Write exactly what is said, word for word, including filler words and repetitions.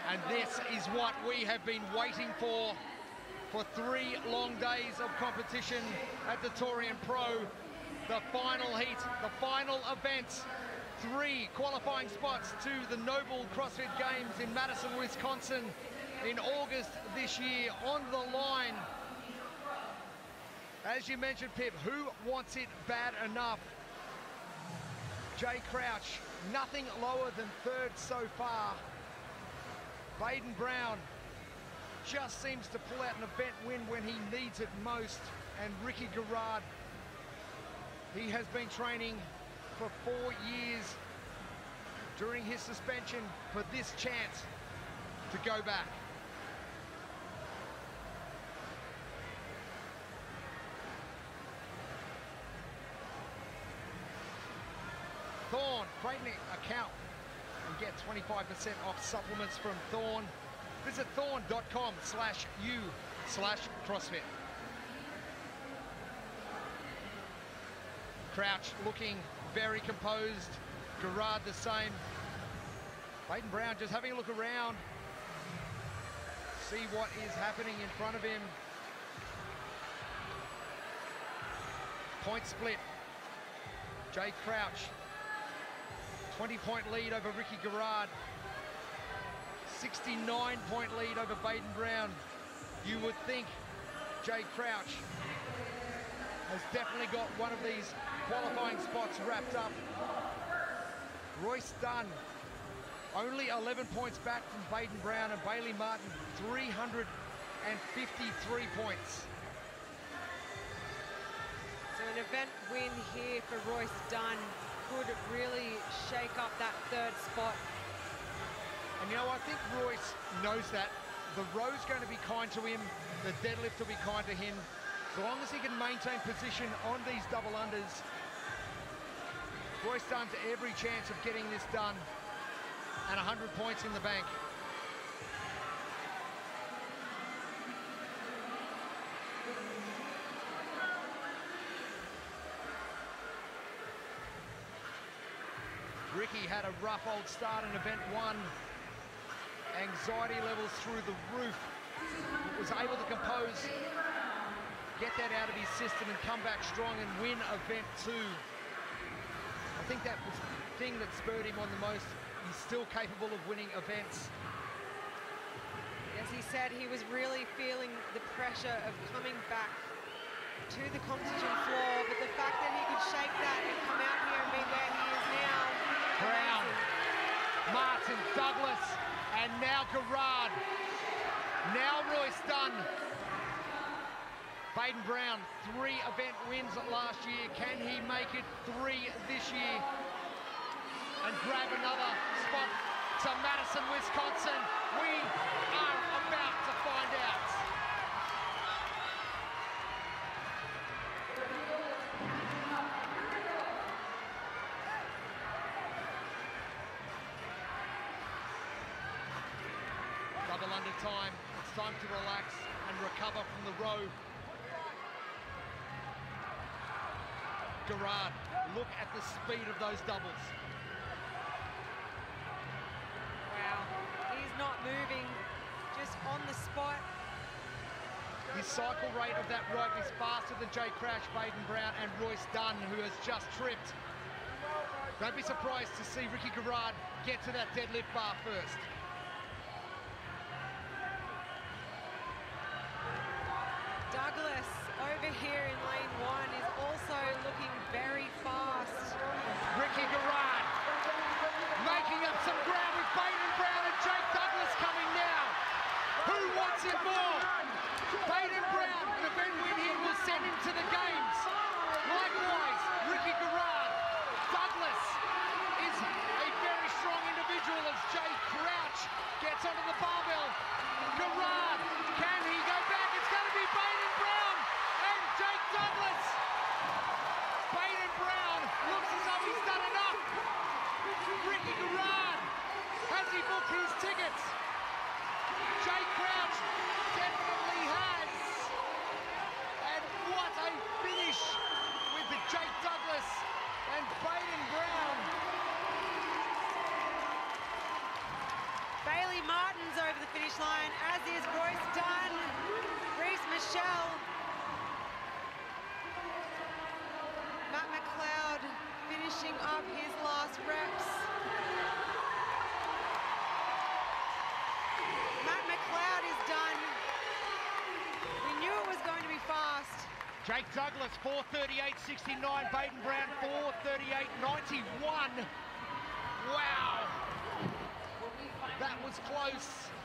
And this is what we have been waiting for, for three long days of competition at the Torian Pro. The final heat, the final event, three qualifying spots to the Noble CrossFit Games in Madison, Wisconsin in August this year on the line. As you mentioned, Pip, who wants it bad enough? Jay Crouch, nothing lower than third so far. Bayden Brown just seems to pull out an event win when he needs it most. And Ricky Garard, he has been training for four years during his suspension for this chance to go back. Thorn, create an account and get twenty-five percent off supplements from Thorn. Visit thorn.com slash u slash CrossFit. Crouch looking very composed. Garard the same. Bayden Brown just having a look around. See what is happening in front of him. Point split. Jay Crouch. twenty point lead over Ricky Garard. sixty-nine point lead over Bayden Brown. You would think Jay Crouch has definitely got one of these qualifying spots wrapped up. Royce Dunn, only eleven points back from Bayden Brown, and Bailey Martin, three hundred fifty-three points. So an event win here for Royce Dunn could really shake up that third spot. And you know, I think Royce knows that. The row's going to be kind to him, the deadlift will be kind to him. So long as he can maintain position on these double unders, Royce Dunn's every chance of getting this done and one hundred points in the bank. Ricky had a rough old start in event one. Anxiety levels through the roof. Was able to compose, get that out of his system and come back strong and win event two. I think that was the thing that spurred him on the most. He's still capable of winning events. As he said, he was really feeling the pressure of coming back to the competition floor, but the fact that he could shake that and come out here and be where he is now. Brown, Martin, Douglas, and now Garard. Now Royce Dunn. Bayden Brown, three event wins last year. Can he make it three this year and grab another spot to Madison, Wisconsin? We are about to find out. Double under time. It's time to relax and recover from the row. Garard, look at the speed of those doubles. Wow, he's not moving, just on the spot. His cycle rate of that rope is faster than Jay Crouch, Bayden Brown, and Royce Dunn, who has just tripped. Don't be surprised to see Ricky Garard get to that deadlift bar first. Douglas over here in lane one is also looking very fast. Ricky Garard making up some ground with Bayden Brown and Jake Douglas coming now. Who wants it more? Bayden Brown, an event win here will send him to the games. Likewise, Ricky Garard. Douglas is a very strong individual as Jay Crouch gets onto the barbell. Garard, can he go back? It's going to be Bayden Brown and Jake Douglas. Bayden Brown looks as though he's done enough. Ricky Garard, has he booked his tickets? Jay Crouch definitely has. And what a finish with the Jake Douglas and Bayden Brown. Bailey Martin runs over the finish line, as is Royce Dunn, Reese Michelle. Matt McLeod finishing up his last reps. Matt McLeod is done. We knew it was going to be fast. Jake Douglas, four thirty-eight sixty-nine. Bayden Brown, four thirty-eight ninety-one. Wow. That was close.